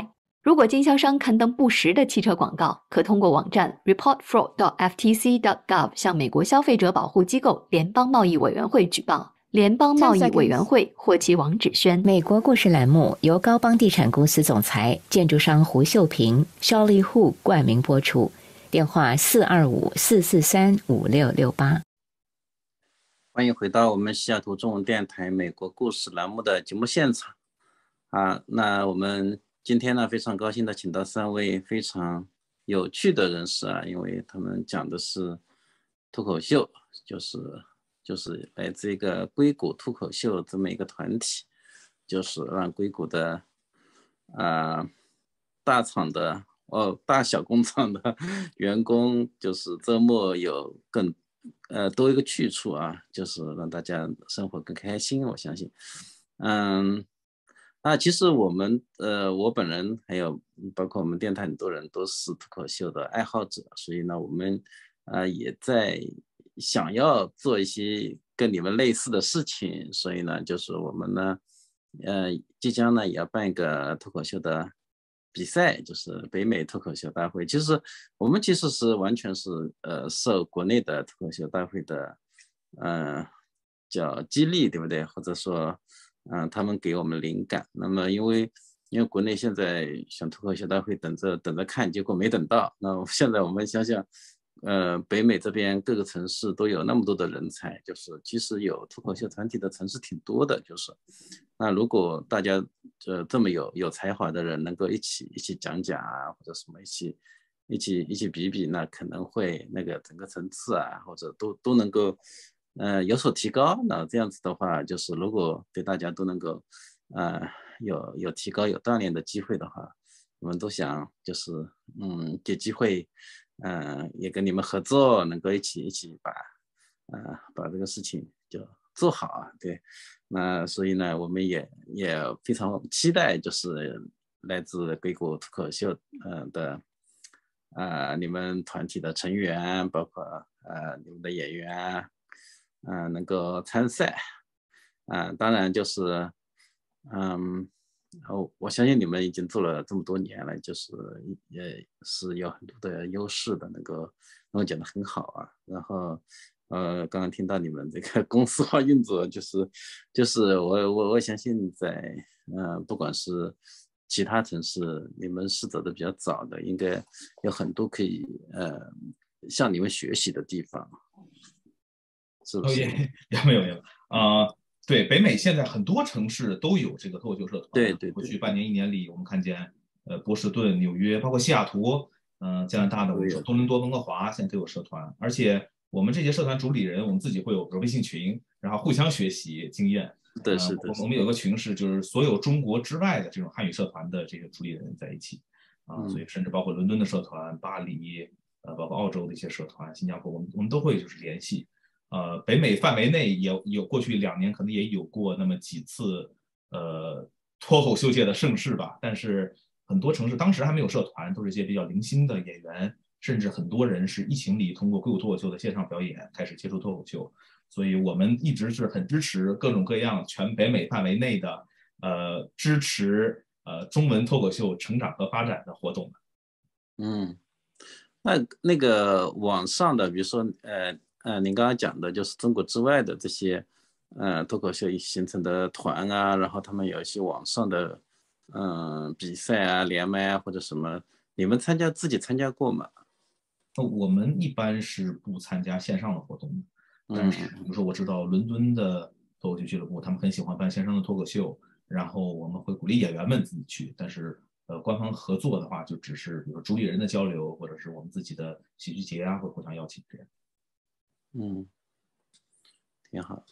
如果经销商刊登不实的汽车广告，可通过网站 report fraud dot f t c dot gov 向美国消费者保护机构联邦贸易委员会举报。联邦贸易委员会或其网址宣。 美国故事栏目由高邦地产公司总裁、建筑商胡秀平、肖立户冠名播出。电话四二五四四三五六六八。 欢迎回到我们西雅图中文电台美国故事栏目的节目现场啊！那我们今天呢，非常高兴的请到三位非常有趣的人士啊，因为他们讲的是脱口秀，就是就是来自一个硅谷脱口秀这么一个团体，就是让硅谷的啊、呃、大厂的哦大小工厂的员工，就是周末有更呃多一个去处啊，就是让大家生活更开心。我相信，嗯，那其实我们呃我本人还有包括我们电台很多人都是脱口秀的爱好者，所以呢，我们呃也在想要做一些跟你们类似的事情，所以呢，就是我们呢，呃，即将呢也要办一个脱口秀的比赛，就是北美脱口秀大会。其实我们其实是完全是呃受国内的脱口秀大会的，呃，叫激励，对不对？或者说，嗯、呃，他们给我们灵感。那么因为因为国内现在想脱口秀大会等着等着看，结果没等到。那现在我们想想。呃，北美这边各个城市都有那么多的人才，就是其实有脱口秀团体的城市挺多的，就是那如果大家呃这么有有才华的人能够一起一起讲讲啊，或者什么一起一起一起比比，那可能会那个整个层次啊，或者都都能够呃有所提高。那这样子的话，就是如果对大家都能够呃有有提高有锻炼的机会的话，我们都想就是嗯给机会。嗯、呃，也跟你们合作，能够一起一起把，呃，把这个事情就做好啊。对，那所以呢，我们也也非常期待，就是来自硅谷脱口秀呃的，呃，你们团体的成员，包括呃你们的演员啊，呃，能够参赛，啊、呃，当然就是，嗯。哦，我相信你们已经做了这么多年了，就是也是有很多的优势的，能够能够讲得很好啊。然后，呃，刚刚听到你们这个公司化运作，就是就是我我我相信在呃不管是其他城市，你们是走的比较早的，应该有很多可以呃向你们学习的地方，是不是？ 也也没有没有啊。呃对，北美现在很多城市都有这个脱口秀社团。 对 对, 对， 过去半年一年里，我们看见，呃，波士顿、纽约，包括西雅图，嗯、呃，加拿大的我们说多伦多、温哥华，现在都有社团。而且我们这些社团主理人，我们自己会有微信群，然后互相学习经验。 对，是的。 呃、我们有个群是就是所有中国之外的这种汉语社团的这个主理人在一起啊、呃嗯，所以甚至包括伦敦的社团、巴黎，呃，包括澳洲的一些社团、新加坡，我们我们都会就是联系。呃，北美范围内也有过去两年可能也有过那么几次呃脱口秀界的盛事吧，但是很多城市当时还没有社团，都是一些比较零星的演员，甚至很多人是疫情里通过硅谷脱口秀的线上表演开始接触脱口秀，所以我们一直是很支持各种各样全北美范围内的呃支持呃中文脱口秀成长和发展的活动的。 嗯，那那个网上的，比如说呃。呃，您刚刚讲的就是中国之外的这些，呃，脱口秀形成的团啊，然后他们有一些网上的，嗯、呃，比赛啊、连麦啊或者什么，你们参加自己参加过吗？ 我们一般是不参加线上的活动的，但是比如说我知道伦敦的脱口秀俱乐部，他们很喜欢办线上的脱口秀，然后我们会鼓励演员们自己去，但是呃，官方合作的话，就只是比如主理人的交流，或者是我们自己的喜剧节啊，会互相邀请这样。 嗯，挺好。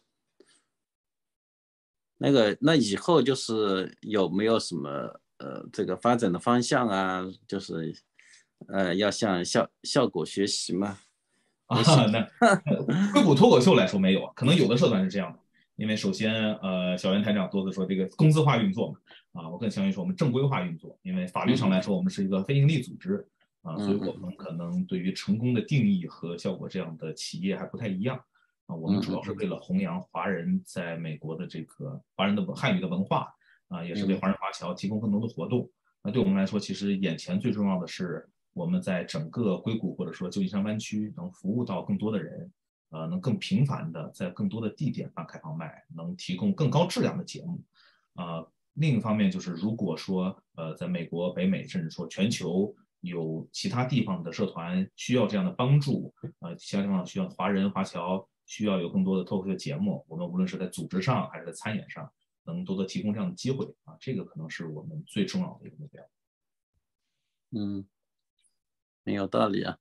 那个，那以后就是有没有什么呃这个发展的方向啊？就是呃要向效效果学习吗？ 啊，那硅谷脱口秀来说没有，可能有的社团是这样的，因为首先呃小袁台长多次说这个公司化运作嘛，啊，我更相信说我们正规化运作，因为法律上来说我们是一个非营利组织。啊，所以我们可能对于成功的定义和效果这样的企业还不太一样啊。我们主要是为了弘扬华人在美国的这个华人的汉语的文化啊，也是为华人华侨提供更多的活动那对我们来说，其实眼前最重要的是我们在整个硅谷或者说旧金山湾区能服务到更多的人，呃，能更频繁的在更多的地点办开放麦，能提供更高质量的节目。呃，另一方面就是如果说呃，在美国、北美甚至说全球有其他地方的社团需要这样的帮助，呃，其他地方需要华人华侨需要有更多的脱口秀节目，我们无论是在组织上还是在参演上，能多多提供这样的机会啊，这个可能是我们最重要的一个目标。 嗯，很有道理啊。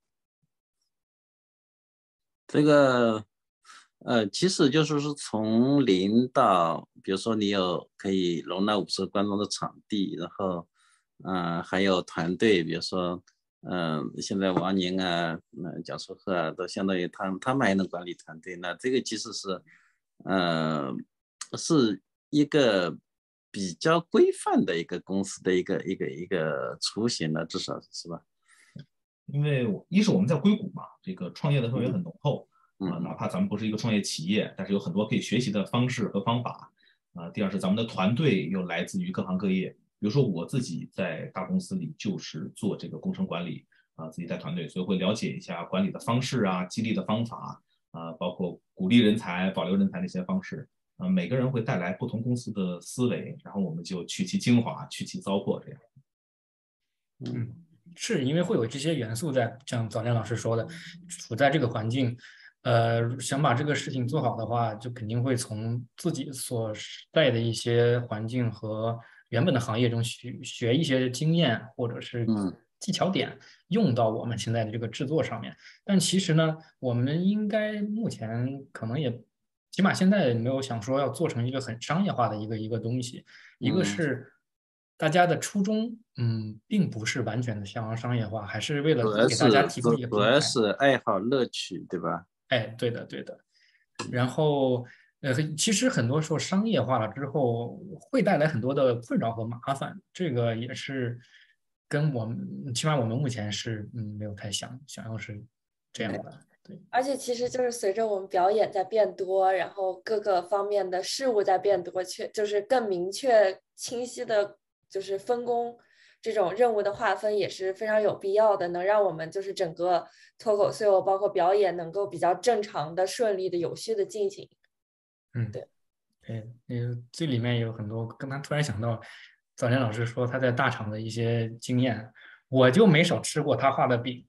这个呃，其实就是说从零到，比如说你有可以容纳五十个观众的场地，然后嗯、呃，还有团队，比如说嗯、呃，现在王宁啊、呃、蒋书鹤啊，都相当于他他们还能管理团队，那这个其实是呃是一个比较规范的一个公司的一个一个一个雏形了，至少是吧？ 因为一是我们在硅谷嘛，这个创业的氛围很浓厚。啊、呃，哪怕咱们不是一个创业企业，但是有很多可以学习的方式和方法。啊、呃，第二是咱们的团队又来自于各行各业，比如说我自己在大公司里就是做这个工程管理啊、呃，自己带团队，所以会了解一下管理的方式啊、激励的方法啊、呃，包括鼓励人才、保留人才的一些方式。啊、呃，每个人会带来不同公司的思维，然后我们就取其精华、去其糟粕，这样。 嗯，是因为会有这些元素在，像早年老师说的，处在这个环境。呃，想把这个事情做好的话，就肯定会从自己所在的一些环境和原本的行业中学学一些经验或者是技巧点，用到我们现在的这个制作上面。但其实呢，我们应该目前可能也，起码现在没有想说要做成一个很商业化的一个一个东西。一个是大家的初衷，嗯，并不是完全的向商业化，还是为了给大家提供一个平台。 主要是爱好乐趣，对吧？ 哎，对的，对的。然后，呃，其实很多时候商业化了之后，会带来很多的困扰和麻烦。这个也是跟我们，起码我们目前是嗯没有太想想要是这样的。对， 而且其实就是随着我们表演在变多，然后各个方面的事物在变多，确就是更明确、清晰的，就是分工。这种任务的划分也是非常有必要的，能让我们就是整个脱口秀包括表演能够比较正常的、顺利的、有序的进行。 嗯， 对， 对，呃，这里面有很多，刚才突然想到，早年老师说他在大厂的一些经验，我就没少吃过他画的饼。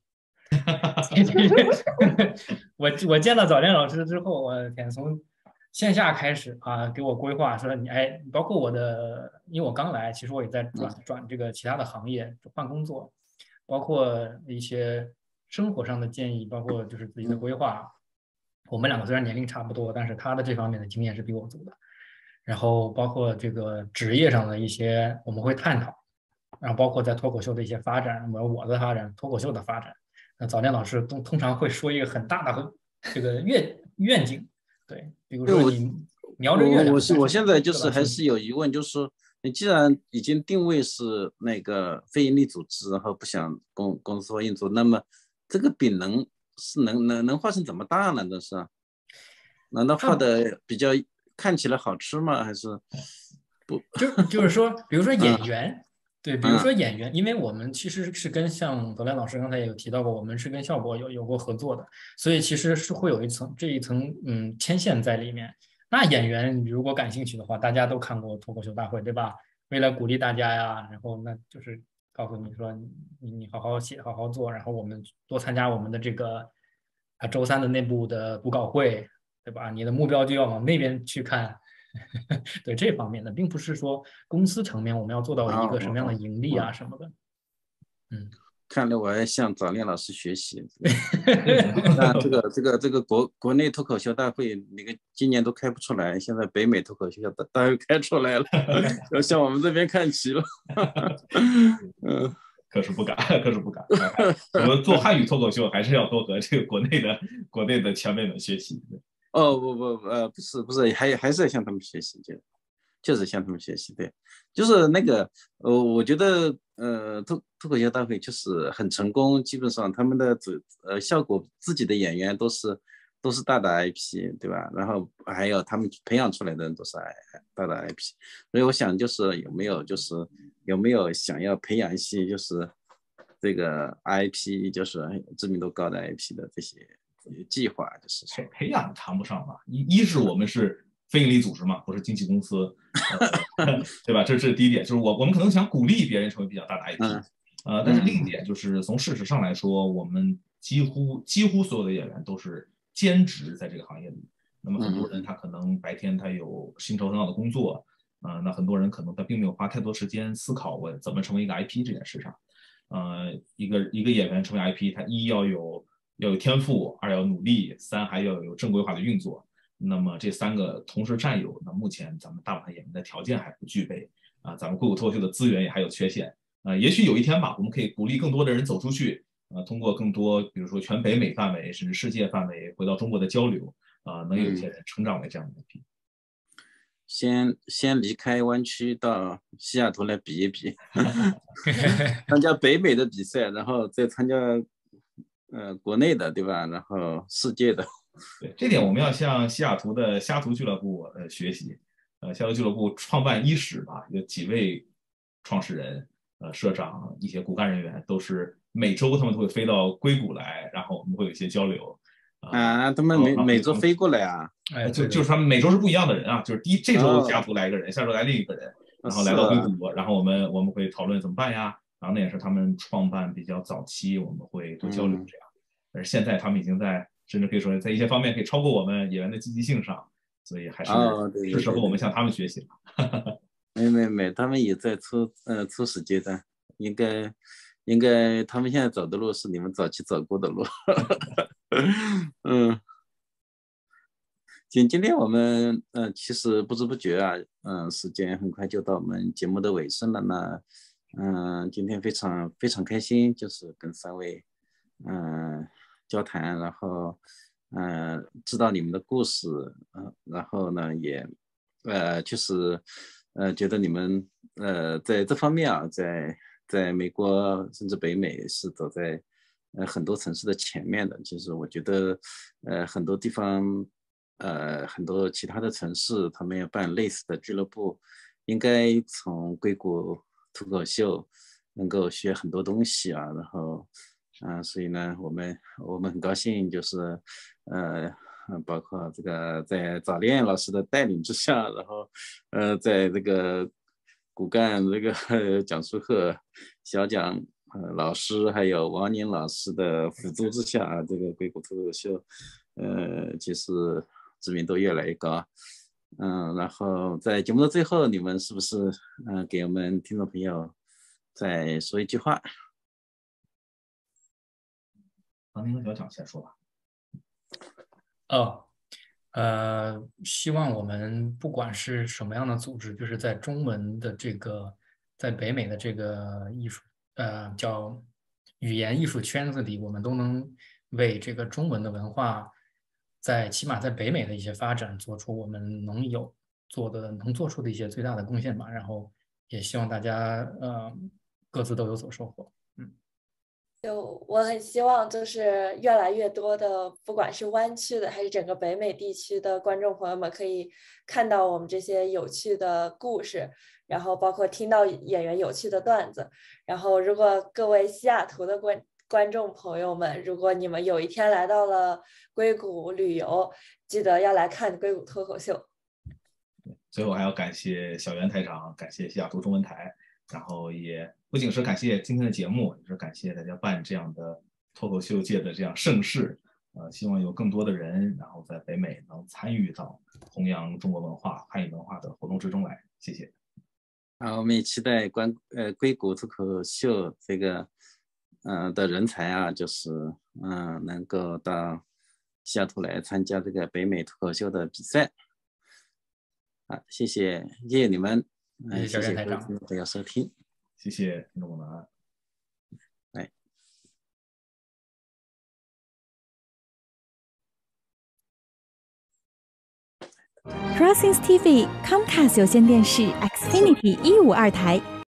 我我见了早年老师之后，我天，从线下开始啊，给我规划说你哎，包括我的，因为我刚来，其实我也在转转这个其他的行业换工作，包括一些生活上的建议，包括就是自己的规划。我们两个虽然年龄差不多，但是他的这方面的经验是比我足的。然后包括这个职业上的一些我们会探讨，然后包括在脱口秀的一些发展，我我的发展，脱口秀的发展。那早年老师通通常会说一个很大的这个愿愿景。对，比如说你瞄着月亮。 我是我现在就是还是有疑问，就是说你既然已经定位是那个非营利组织，然后不想公公司化运作，那么这个饼能是能能能画成怎么大呢？这是，难道画的比较看起来好吃吗？还是不？ 就就是说，比如说演员。嗯对，比如说演员，因为我们其实是跟像德莱老师刚才也有提到过，我们是跟效果有有过合作的，所以其实是会有一层这一层嗯牵线在里面。那演员如果感兴趣的话，大家都看过脱口秀大会，对吧？为了鼓励大家呀，然后那就是告诉你说你你好好写，好好做，然后我们多参加我们的这个啊周三的内部的布稿会，对吧？你的目标就要往那边去看。对这方面的，并不是说公司层面我们要做到一个什么样的盈利啊什么的。嗯， 看来我要向早恋老师学习。那这个这个这个国国内脱口秀大会，那个今年都开不出来，现在北美脱口秀大大会开出来了，要向我们这边看齐了。 嗯，可是不敢，可是不敢。我们做汉语脱口秀还是要多和这个国内的国内的前辈们学习。 哦不不呃不是不是，还还是要向他们学习，就就是向他们学习。对，就是那个呃，我觉得呃脱脱口秀大会就是很成功，基本上他们的自呃效果自己的演员都是都是大的 I P， 对吧？然后还有他们培养出来的人都是大的 I P， 所以我想就是有没有就是有没有想要培养一些就是这个 I P， 就是知名度高的 I P 的这些计划，就是培培养谈不上吧。一一是我们是非营利组织嘛，不是经纪公司，呃、对吧？这是第一点，就是我我们可能想鼓励别人成为比较大的 I P，、嗯、呃，但是另一点就是从事实上来说，我们几乎几乎所有的演员都是兼职在这个行业里。那么很多人他可能白天他有薪酬很好的工作，呃，那很多人可能他并没有花太多时间思考我怎么成为一个 I P 这件事上。呃，一个一个演员成为 I P， 他一要有要有天赋，二要努力，三还要有正规化的运作。那么这三个同时占有，那目前咱们大部分演员的条件还不具备啊，咱们硅谷脱口秀的资源也还有缺陷啊。也许有一天吧，我们可以鼓励更多的人走出去，啊，通过更多比如说全北美范围甚至世界范围回到中国的交流啊，能有一些人成长为这样的 I P。 先先离开湾区到西雅图来比一比，参加北美的比赛，然后再参加呃国内的，对吧？然后世界的。 对，这点我们要向西雅图的西雅图俱乐部呃学习。呃，西雅图俱乐部创办伊始吧，有几位创始人、呃社长、一些骨干人员，都是每周他们都会飞到硅谷来，然然后我们会有一些交流。 啊，他们每每周飞过来啊？ 哎，就就是他们每周是不一样的人啊，就是第一这周西雅图来一个人，下周来另一个人，然后来到硅谷，然后我们我们会讨论怎么办呀？然后那也是他们创办比较早期，我们会多交流这样。但是现在他们已经在，甚至可以说在一些方面可以超过我们演员的积极性上，所以还是是时候我们向他们学习了。 没没没，他们也在初呃初始阶段，应该应该他们现在走的路是你们早期走过的路。嗯，今今天我们呃其实不知不觉啊，嗯、呃，时间很快就到我们节目的尾声了呢。嗯、呃，今天非常非常开心，就是跟三位嗯、呃、交谈，然后嗯、呃、知道你们的故事，嗯、呃，然后呢也呃就是呃觉得你们呃在这方面啊，在在美国甚至北美是走在呃，很多城市的前面的。其实我觉得，呃，很多地方，呃，很多其他的城市，他们要办类似的俱乐部，应该从硅谷脱口秀能够学很多东西啊。然后，啊、呃，所以呢，我们我们很高兴，就是，呃，包括这个在早恋老师的带领之下，然后，呃，在这个骨干这个蒋书鹤、小蒋。呃，老师还有王宁老师的辅助之下，这个硅谷脱口秀，呃，其实知名度越来越高。嗯，然后在节目的最后，你们是不是嗯、呃、给我们听众朋友再说一句话？ 王宁和小蒋先说吧。 哦，呃，希望我们不管是什么样的组织，就是在中文的这个，在北美的这个艺术。呃，叫语言艺术圈子里，我们都能为这个中文的文化，在起码在北美的一些发展，做出我们能有做的、能做出的一些最大的贡献吧。然后也希望大家呃各自都有所收获。嗯， 就我很希望，就是越来越多的，不管是湾区的还是整个北美地区的观众朋友们，可以看到我们这些有趣的故事。然后包括听到演员有趣的段子，然后如果各位西雅图的观观众朋友们，如果你们有一天来到了硅谷旅游，记得要来看硅谷脱口秀。 最后还要感谢小袁台长，感谢西雅图中文台，然后也不仅是感谢今天的节目，也是感谢大家办这样的脱口秀界的这样盛事。呃，希望有更多的人，然后在北美能参与到弘扬中国文化、汉语文化的活动之中来。谢谢。 啊，我们也期待关呃硅谷脱口秀这个嗯、呃、的人才啊，就是嗯、呃、能够到西雅图来参加这个北美脱口秀的比赛。好，谢谢谢谢你们， 嗯、谢谢各位听众朋友收听， 谢谢听众朋友们。 哎。 Crossings T V Comcast 有线电视 Xfinity 一五二台